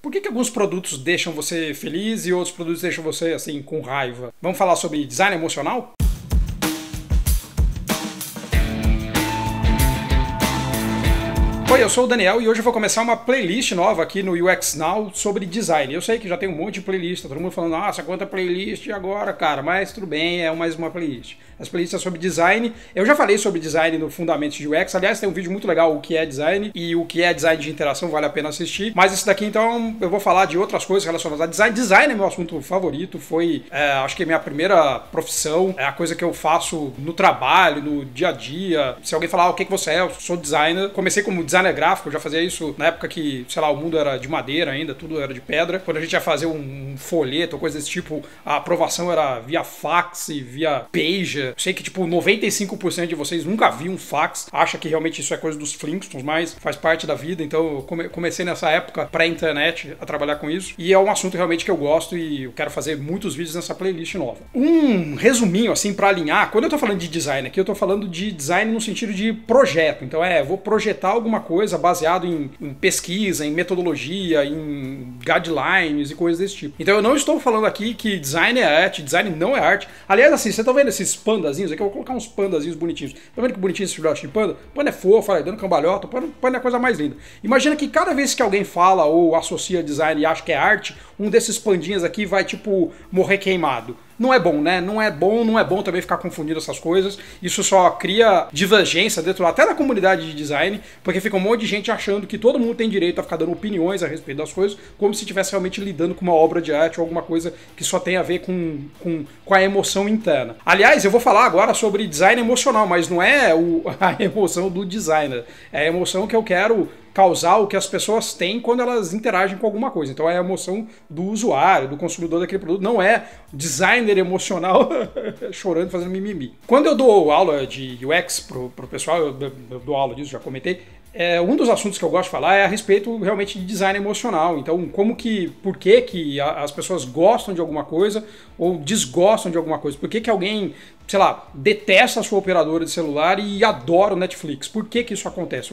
Por que alguns produtos deixam você feliz e outros produtos deixam você, assim, com raiva? Vamos falar sobre design emocional? Oi, eu sou o Daniel e hoje eu vou começar uma playlist nova aqui no UX Now sobre design. Eu sei que já tem um monte de playlist, todo mundo falando, nossa, quanta playlist agora, cara, mas tudo bem, é mais uma playlist. As playlists sobre design, eu já falei sobre design no Fundamentos de UX, aliás, tem um vídeo muito legal, o que é design e o que é design de interação, vale a pena assistir. Mas esse daqui, então, eu vou falar de outras coisas relacionadas a design. Design é meu assunto favorito, foi, acho que minha primeira profissão, é a coisa que eu faço no trabalho, no dia a dia. Se alguém falar, o que você é, eu sou designer. Comecei como designer gráfico, eu já fazia isso na época que, sei lá, o mundo era de madeira ainda, tudo era de pedra. Quando a gente ia fazer um folheto ou coisa desse tipo, a aprovação era via fax e via pager. Eu sei que, tipo, 95% de vocês nunca viu um fax, acha que realmente isso é coisa dos Flintstones, mas faz parte da vida. Então eu comecei nessa época, pré-internet, a trabalhar com isso. E é um assunto realmente que eu gosto e eu quero fazer muitos vídeos nessa playlist nova. Um resuminho, assim, pra alinhar. Quando eu tô falando de design aqui, eu tô falando de design no sentido de projeto. Então eu vou projetar alguma coisa baseado em pesquisa, em metodologia, em guidelines e coisas desse tipo. Então eu não estou falando aqui que design é arte, design não é arte. Aliás, assim, vocês estão vendo esses pandazinhos aqui? Eu vou colocar uns pandazinhos bonitinhos. Tá vendo que bonitinho esse filhote de panda? Panda é fofo, olha, dando cambalhota, panda é a coisa mais linda. Imagina que cada vez que alguém fala ou associa design e acha que é arte, um desses pandinhas aqui vai, tipo, morrer queimado. Não é bom, né? Não é bom também ficar confundindo essas coisas. Isso só cria divergência dentro até da comunidade de design, porque fica um monte de gente achando que todo mundo tem direito a ficar dando opiniões a respeito das coisas, como se estivesse realmente lidando com uma obra de arte ou alguma coisa que só tem a ver com a emoção interna. Aliás, eu vou falar agora sobre design emocional, mas não é a emoção do designer. É a emoção que eu quero causar o que as pessoas têm quando elas interagem com alguma coisa. Então é a emoção do usuário, do consumidor daquele produto, não é designer emocional chorando, fazendo mimimi. Quando eu dou aula de UX pro pessoal, eu dou aula disso, já comentei, um dos assuntos que eu gosto de falar é a respeito realmente de design emocional. Então, por que as pessoas gostam de alguma coisa ou desgostam de alguma coisa? Por que alguém, sei lá, detesta a sua operadora de celular e adora o Netflix? Por que isso acontece?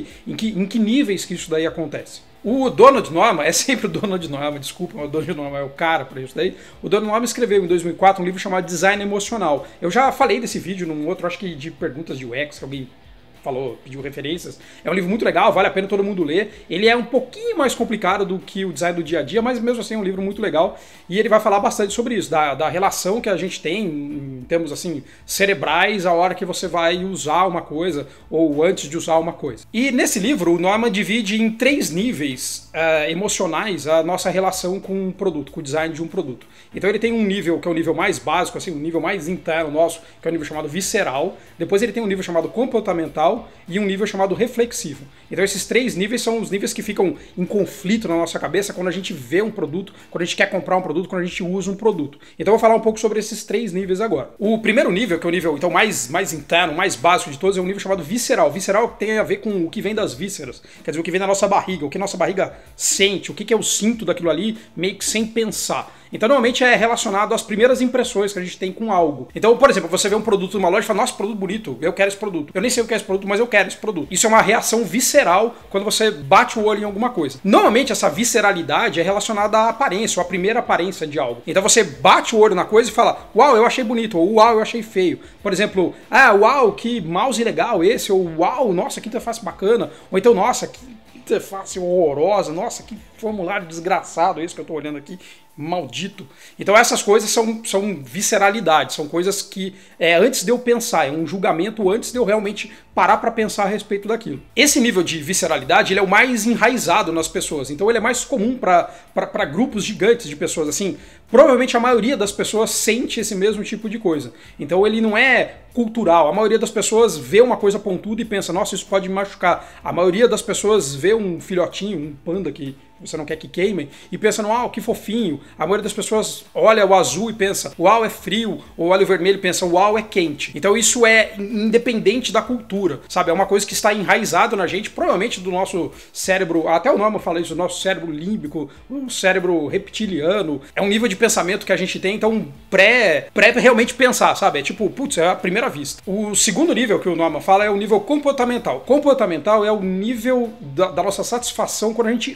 Em que níveis que isso daí acontece? O Donald Norman, é sempre o Donald Norman, desculpa, o Donald Norman é o cara para isso daí. O Donald Norman escreveu em 2004 um livro chamado Design Emocional. Eu já falei desse vídeo num outro, acho que de perguntas de UX, que alguém falou, pediu referências. É um livro muito legal, vale a pena todo mundo ler. Ele é um pouquinho mais complicado do que o design do dia a dia, mas mesmo assim é um livro muito legal. E ele vai falar bastante sobre isso, da relação que a gente tem em termos assim cerebrais a hora que você vai usar uma coisa ou antes de usar uma coisa. E nesse livro o Norman divide em 3 níveis emocionais a nossa relação com um produto, com o design de um produto. Então ele tem um nível que é o nível mais básico, assim, um nível mais interno nosso, que é o nível chamado visceral. Depois ele tem um nível chamado comportamental e um nível chamado reflexivo. Então esses 3 níveis são os níveis que ficam em conflito na nossa cabeça quando a gente vê um produto, quando a gente quer comprar um produto, quando a gente usa um produto. Então eu vou falar um pouco sobre esses 3 níveis agora. O primeiro nível, que é o nível então mais interno, mais básico de todos, é um nível chamado visceral. Visceral tem a ver com o que vem das vísceras, quer dizer, o que vem da nossa barriga, o que a nossa barriga sente, o que eu sinto daquilo ali, meio que sem pensar. Então normalmente é relacionado às primeiras impressões que a gente tem com algo. Então, por exemplo, você vê um produto numa loja e fala, nossa, produto bonito, eu quero esse produto. Eu nem sei o que é esse produto, mas eu quero esse produto. Isso é uma reação visceral quando você bate o olho em alguma coisa. Normalmente essa visceralidade é relacionada à aparência, ou à primeira aparência de algo. Então você bate o olho na coisa e fala, uau, eu achei bonito, ou uau, eu achei feio. Por exemplo, uau, que mouse legal esse, ou uau, nossa, que interface bacana. Ou então, nossa, que interface horrorosa, nossa, que formulário desgraçado esse que eu tô olhando aqui. Maldito. Então essas coisas são visceralidade, são coisas que antes de eu pensar, é um julgamento antes de eu realmente parar para pensar a respeito daquilo. Esse nível de visceralidade ele é o mais enraizado nas pessoas, então ele é mais comum para grupos gigantes de pessoas, assim, provavelmente a maioria das pessoas sente esse mesmo tipo de coisa, então ele não é cultural, a maioria das pessoas vê uma coisa pontuda e pensa, nossa, isso pode me machucar, a maioria das pessoas vê um filhotinho, um panda que você não quer que queimem, e pensa no uau, que fofinho. A maioria das pessoas olha o azul e pensa, uau, é frio, ou olha o vermelho e pensa, uau, é quente. Então isso é independente da cultura, sabe? É uma coisa que está enraizada na gente, provavelmente do nosso cérebro, até o Norman fala isso, do nosso cérebro límbico, o cérebro reptiliano, é um nível de pensamento que a gente tem, então pré realmente pensar, sabe? É tipo, putz, é a primeira vista. O segundo nível que o Norman fala é o nível comportamental. Comportamental é o nível da nossa satisfação quando a gente usa alguma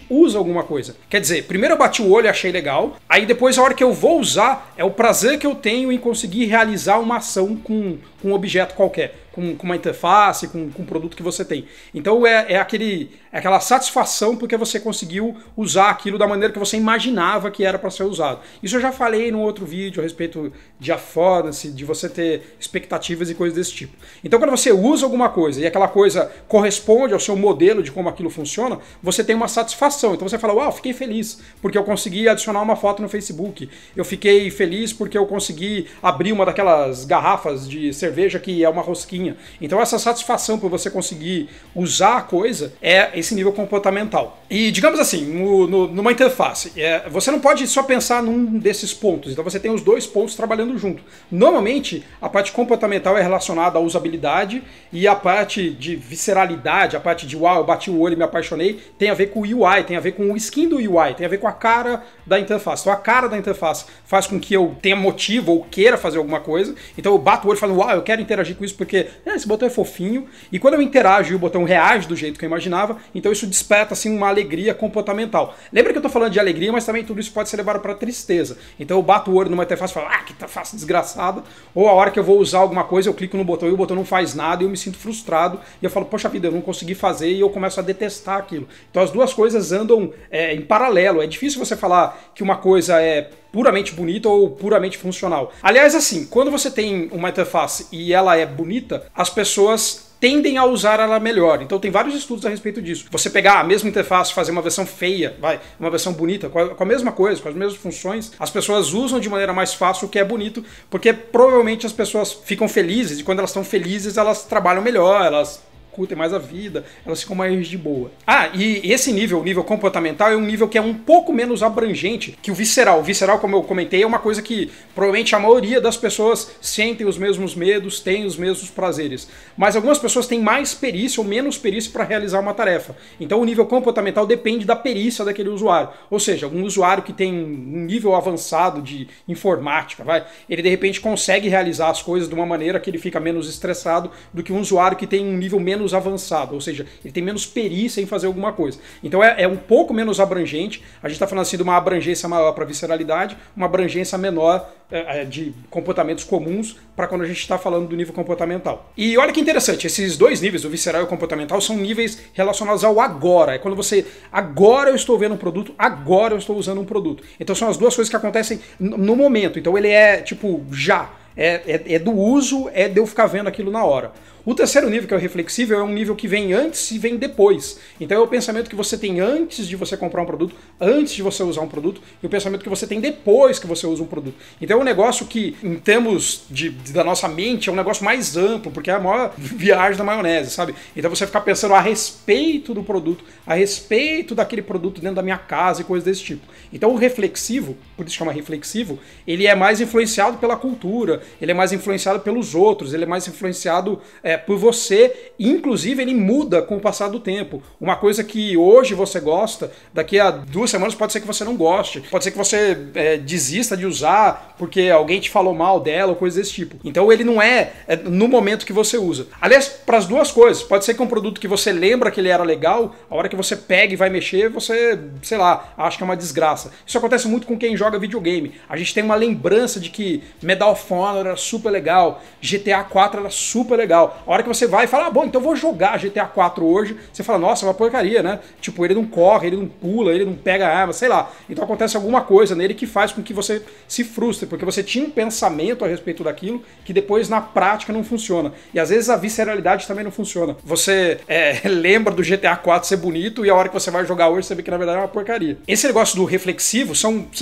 alguma coisa. Quer dizer, primeiro eu bati o olho e achei legal, aí depois a hora que eu vou usar, é o prazer que eu tenho em conseguir realizar uma ação com um objeto qualquer, com uma interface, com um produto que você tem. Então é aquela satisfação porque você conseguiu usar aquilo da maneira que você imaginava que era para ser usado. Isso eu já falei num outro vídeo a respeito de affordancy, de você ter expectativas e coisas desse tipo. Então quando você usa alguma coisa e aquela coisa corresponde ao seu modelo de como aquilo funciona, você tem uma satisfação. Então você fala, uau, fiquei feliz porque eu consegui adicionar uma foto no Facebook. Eu fiquei feliz porque eu consegui abrir uma daquelas garrafas de cerveja que é uma rosquinha. Então essa satisfação por você conseguir usar a coisa é esse nível comportamental. E digamos assim, numa interface, você não pode só pensar num desses pontos. Então você tem os dois pontos trabalhando junto. Normalmente a parte comportamental é relacionada à usabilidade e a parte de visceralidade, a parte de uau, eu bati o olho e me apaixonei, tem a ver com o UI, tem a ver com o skin do UI, tem a ver com a cara da interface. Então a cara da interface faz com que eu tenha motivo ou queira fazer alguma coisa. Então eu bato o olho e falo, uau, eu quero interagir com isso porque esse botão é fofinho. E quando eu interajo e o botão reage do jeito que eu imaginava, então isso desperta assim uma alegria comportamental. Lembra que eu tô falando de alegria, mas também tudo isso pode ser levado para tristeza. Então eu bato o olho numa interface e falo, que interface desgraçada. Ou a hora que eu vou usar alguma coisa, eu clico no botão e o botão não faz nada e eu me sinto frustrado. E eu falo, poxa vida, eu não consegui fazer e eu começo a detestar aquilo. Então as duas coisas andam em paralelo. É difícil você falar que uma coisa é puramente bonita ou puramente funcional. Aliás, assim, quando você tem uma interface e ela é bonita, as pessoas tendem a usar ela melhor. Então tem vários estudos a respeito disso. Você pegar a mesma interface, fazer uma versão feia, uma versão bonita, com a mesma coisa, com as mesmas funções, as pessoas usam de maneira mais fácil o que é bonito, porque provavelmente as pessoas ficam felizes, e quando elas estão felizes, elas trabalham melhor, elas curtem mais a vida, elas ficam mais de boa. E esse nível, o nível comportamental, é um nível que é um pouco menos abrangente que o visceral. O visceral, como eu comentei, é uma coisa que provavelmente a maioria das pessoas sentem os mesmos medos, têm os mesmos prazeres. Mas algumas pessoas têm mais perícia ou menos perícia para realizar uma tarefa. Então o nível comportamental depende da perícia daquele usuário. Ou seja, um usuário que tem um nível avançado de informática, ele de repente consegue realizar as coisas de uma maneira que ele fica menos estressado do que um usuário que tem um nível menos avançado, ou seja, ele tem menos perícia em fazer alguma coisa. Então é um pouco menos abrangente. A gente está falando assim de uma abrangência maior para visceralidade, uma abrangência menor de comportamentos comuns para quando a gente está falando do nível comportamental. E olha que interessante, esses dois níveis, o visceral e o comportamental, são níveis relacionados ao agora. É quando você, agora eu estou vendo um produto, agora eu estou usando um produto. Então são as duas coisas que acontecem no momento. Então ele é tipo já. É do uso, é de eu ficar vendo aquilo na hora. O terceiro nível, que é o reflexível, é um nível que vem antes e vem depois. Então é o pensamento que você tem antes de você comprar um produto, antes de você usar um produto, e o pensamento que você tem depois que você usa um produto. Então é um negócio que, em termos da nossa mente, é um negócio mais amplo, porque é a maior viagem da maionese, sabe? Então você ficar pensando a respeito do produto, a respeito daquele produto dentro da minha casa e coisas desse tipo. Então o reflexivo, por isso chama reflexivo, ele é mais influenciado pela cultura, ele é mais influenciado pelos outros, ele é mais influenciado por você, inclusive ele muda com o passar do tempo. Uma coisa que hoje você gosta, daqui a 2 semanas pode ser que você não goste, pode ser que você desista de usar porque alguém te falou mal dela ou coisas desse tipo. Então ele não é no momento que você usa. Aliás, para as duas coisas, pode ser que um produto que você lembra que ele era legal, a hora que você pega e vai mexer, você, sei lá, acha que é uma desgraça. Isso acontece muito com quem joga videogame. A gente tem uma lembrança de que Medal of Honor era super legal, GTA 4 era super legal. A hora que você vai e fala, bom, então eu vou jogar GTA 4 hoje, você fala, nossa, é uma porcaria, né? Tipo, ele não corre, ele não pula, ele não pega arma, sei lá. Então acontece alguma coisa nele que faz com que você se frustre, porque você tinha um pensamento a respeito daquilo que depois na prática não funciona. E às vezes a visceralidade também não funciona. Você lembra do GTA 4 ser bonito e a hora que você vai jogar hoje você vê que na verdade é uma porcaria. Esse negócio do reflexivo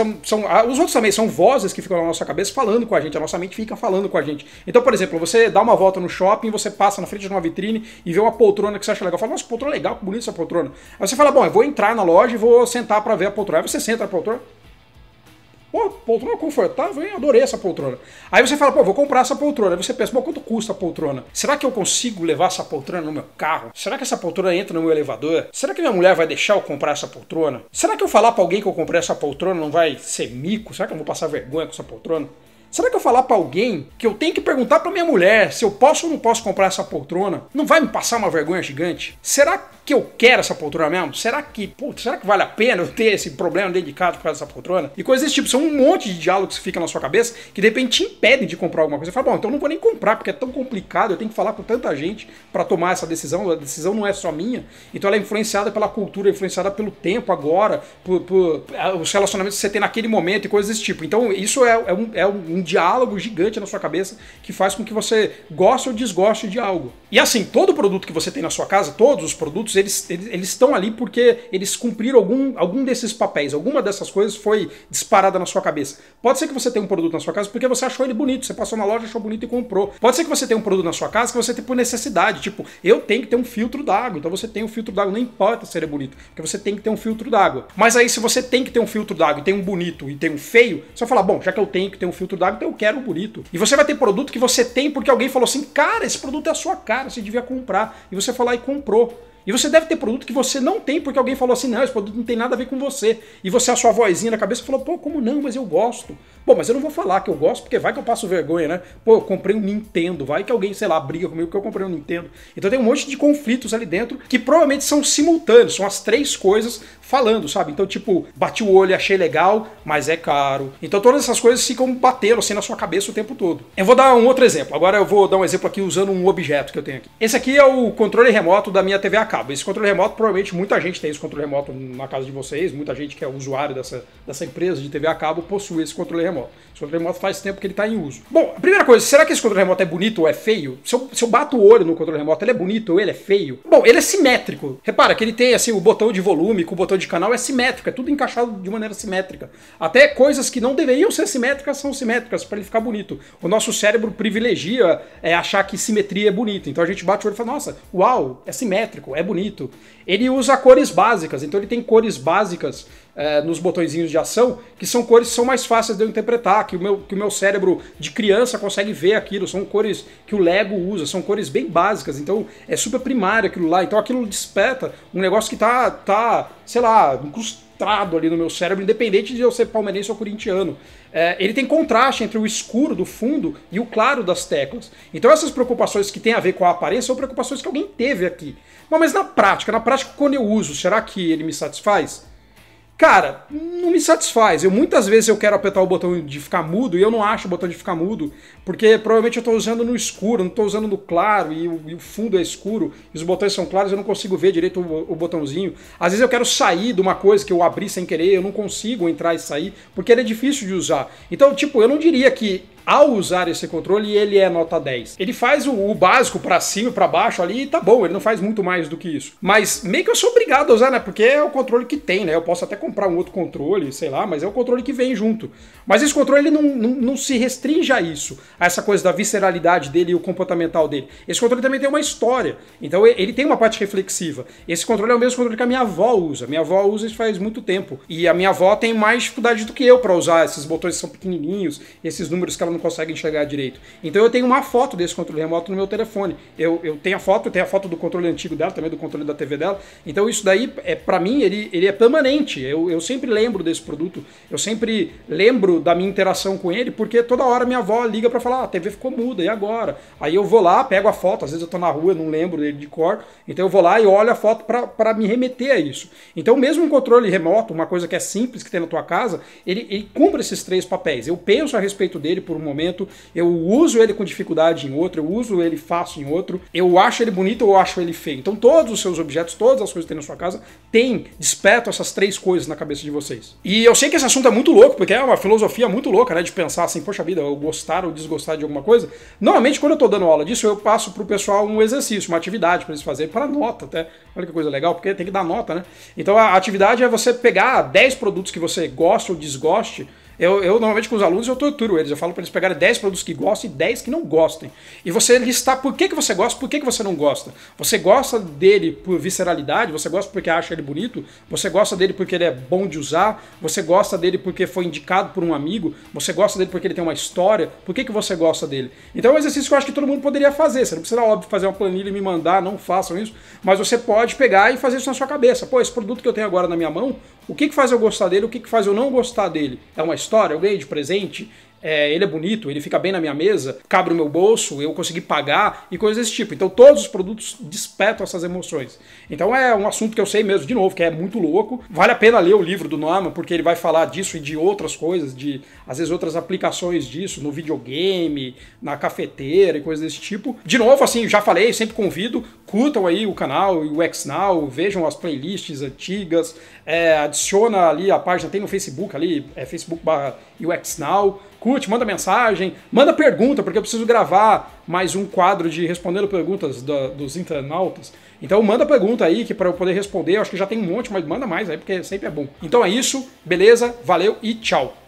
os outros também são vozes que ficam na nossa cabeça falando com a gente, a nossa mente fica falando com a gente. Então, por exemplo, você dá uma volta no shopping, você passa na frente de uma vitrine e vê uma poltrona que você acha legal. Fala, nossa, poltrona legal, que bonita essa poltrona. Aí você fala, bom, eu vou entrar na loja e vou sentar pra ver a poltrona. Aí você senta na poltrona. Pô, poltrona confortável, hein? Adorei essa poltrona. Aí você fala, pô, vou comprar essa poltrona. Aí você pensa, pô, quanto custa a poltrona? Será que eu consigo levar essa poltrona no meu carro? Será que essa poltrona entra no meu elevador? Será que minha mulher vai deixar eu comprar essa poltrona? Será que eu falar pra alguém que eu comprei essa poltrona não vai ser mico? Será que eu vou passar vergonha com essa poltrona? Será que eu falar pra alguém que eu tenho que perguntar pra minha mulher se eu posso ou não posso comprar essa poltrona, não vai me passar uma vergonha gigante? Será que eu quero essa poltrona mesmo? Será que vale a pena eu ter esse problema dentro de casa por causa dessa poltrona? E coisas desse tipo. São um monte de diálogos que ficam na sua cabeça que de repente te impedem de comprar alguma coisa. Você fala, bom, então eu não vou nem comprar porque é tão complicado, eu tenho que falar com tanta gente pra tomar essa decisão. A decisão não é só minha. Então ela é influenciada pela cultura, influenciada pelo tempo agora, por os relacionamentos que você tem naquele momento e coisas desse tipo. Então isso é um diálogo gigante na sua cabeça que faz com que você goste ou desgoste de algo. E assim, todo produto que você tem na sua casa, todos os produtos, eles estão ali porque eles cumpriram algum desses papéis. Alguma dessas coisas foi disparada na sua cabeça. Pode ser que você tenha um produto na sua casa porque você achou ele bonito, você passou na loja, achou bonito e comprou. Pode ser que você tenha um produto na sua casa que você tem por necessidade, tipo, eu tenho que ter um filtro d'água, então você tem um filtro d'água, não importa se ele é bonito, porque você tem que ter um filtro d'água. Mas aí se você tem que ter um filtro d'água e tem um bonito e tem um feio, você vai falar, bom, já que eu tenho que ter um filtro d'água, então eu quero um bonito. E você vai ter produto que você tem porque alguém falou assim, cara, esse produto é a sua cara, você devia comprar. E você foi lá e comprou. E você deve ter produto que você não tem porque alguém falou assim, não, esse produto não tem nada a ver com você. E você, a sua vozinha na cabeça, falou, pô, como não? Mas eu gosto. Bom, mas eu não vou falar que eu gosto porque vai que eu passo vergonha, né? Pô, eu comprei um Nintendo, vai que alguém, sei lá, briga comigo porque eu comprei um Nintendo. Então tem um monte de conflitos ali dentro que provavelmente são simultâneos, são as três coisas falando, sabe? Então, tipo, bati o olho e achei legal, mas é caro. Então todas essas coisas ficam batendo assim na sua cabeça o tempo todo. Eu vou dar um outro exemplo. Agora eu vou dar um exemplo aqui usando um objeto que eu tenho aqui. Esse aqui é o controle remoto da minha TV a cabo. Esse controle remoto, provavelmente muita gente tem esse controle remoto na casa de vocês, muita gente que é usuário dessa empresa de TV a cabo possui esse controle remoto. Esse controle remoto faz tempo que ele está em uso. Bom, a primeira coisa, será que esse controle remoto é bonito ou é feio? Se eu bato o olho no controle remoto, ele é bonito ou ele é feio? Bom, ele é simétrico. Repara que ele tem assim o botão de volume com o botão de canal é simétrico, é tudo encaixado de maneira simétrica. Até coisas que não deveriam ser simétricas são simétricas para ele ficar bonito. O nosso cérebro privilegia achar que simetria é bonito. Então a gente bate o olho e fala, nossa, uau, é simétrico, é bonito. Ele usa cores básicas, então ele tem cores básicas nos botõezinhos de ação, que são cores que são mais fáceis de eu interpretar, que o meu cérebro de criança consegue ver aquilo, são cores que o Lego usa, são cores bem básicas, então é super primário aquilo lá, então aquilo desperta um negócio que tá sei lá, incrustado ali no meu cérebro, independente de eu ser palmeirense ou corintiano. Ele tem contraste entre o escuro do fundo e o claro das teclas. Então essas preocupações que tem a ver com a aparência são preocupações que alguém teve aqui. Mas na prática quando eu uso, será que ele me satisfaz? Cara, não me satisfaz. Muitas vezes eu quero apertar o botão de ficar mudo e eu não acho o botão de ficar mudo, porque provavelmente eu estou usando no escuro, não estou usando no claro e o fundo é escuro, e os botões são claros, eu não consigo ver direito o botãozinho. Às vezes eu quero sair de uma coisa que eu abri sem querer, eu não consigo entrar e sair, porque ele é difícil de usar. Então, tipo, eu não diria que ao usar esse controle ele é nota 10. Ele faz o básico pra cima e pra baixo ali e tá bom, ele não faz muito mais do que isso. Mas meio que eu sou obrigado a usar, né? Porque é o controle que tem, né? Eu posso até comprar um outro controle, sei lá, mas é o controle que vem junto. Mas esse controle ele não se restringe a isso, a essa coisa da visceralidade dele e o comportamental dele. Esse controle também tem uma história, então ele tem uma parte reflexiva. Esse controle é o mesmo controle que a minha avó usa. Minha avó usa isso faz muito tempo. E a minha avó tem mais dificuldade do que eu pra usar esses botões que são pequenininhos, esses números que ela não consegue enxergar direito. Então eu tenho uma foto desse controle remoto no meu telefone. Eu tenho a foto do controle antigo dela, também do controle da TV dela. Então isso daí, pra mim, ele é permanente. Eu sempre lembro desse produto, eu sempre lembro da minha interação com ele, porque toda hora minha avó liga pra falar, a TV ficou muda, e agora? Aí eu vou lá, pego a foto, às vezes eu tô na rua, não lembro dele de cor, então eu vou lá e olho a foto pra me remeter a isso. Então mesmo um controle remoto, uma coisa que é simples, que tem na tua casa, ele cumpre esses três papéis. Eu penso a respeito dele por um momento, eu uso ele com dificuldade em outro, eu uso ele fácil em outro, eu acho ele bonito ou eu acho ele feio. Então todos os seus objetos, todas as coisas que tem na sua casa, despertam essas três coisas na cabeça de vocês. E eu sei que esse assunto é muito louco, porque é uma filosofia muito louca, né, de pensar assim, poxa vida, eu gostar ou desgostar de alguma coisa. Normalmente quando eu tô dando aula disso, eu passo pro pessoal um exercício, uma atividade para eles fazerem, para nota até. Olha que coisa legal, porque tem que dar nota, né? Então a atividade é você pegar 10 produtos que você gosta ou desgoste. Eu normalmente com os alunos eu torturo eles, eu falo para eles pegarem 10 produtos que gostam e 10 que não gostem. E você listar por que você gosta, por que você não gosta. Você gosta dele por visceralidade, você gosta porque acha ele bonito, você gosta dele porque ele é bom de usar, você gosta dele porque foi indicado por um amigo, você gosta dele porque ele tem uma história, por que você gosta dele? Então é um exercício que eu acho que todo mundo poderia fazer, você não precisa, óbvio, fazer uma planilha e me mandar, não façam isso, mas você pode pegar e fazer isso na sua cabeça. Pô, esse produto que eu tenho agora na minha mão, o que faz eu gostar dele, o que faz eu não gostar dele? É uma história? Eu ganhei de presente? ele é bonito, ele fica bem na minha mesa, cabe no meu bolso, eu consegui pagar e coisas desse tipo. Então todos os produtos despertam essas emoções. Então é um assunto que eu sei mesmo, de novo, que é muito louco. Vale a pena ler o livro do Norman, porque ele vai falar disso e de outras coisas, de às vezes outras aplicações disso, no videogame, na cafeteira e coisas desse tipo. De novo, assim, já falei, sempre convido, curtam aí o canal, o UX Now, vejam as playlists antigas, adiciona ali a página, tem no Facebook ali, Facebook/UX Now. Curte, manda mensagem, manda pergunta, porque eu preciso gravar mais um quadro de respondendo perguntas dos internautas. Então manda pergunta aí, que para eu poder responder, eu acho que já tem um monte, mas manda mais aí, porque sempre é bom. Então é isso, beleza, valeu e tchau!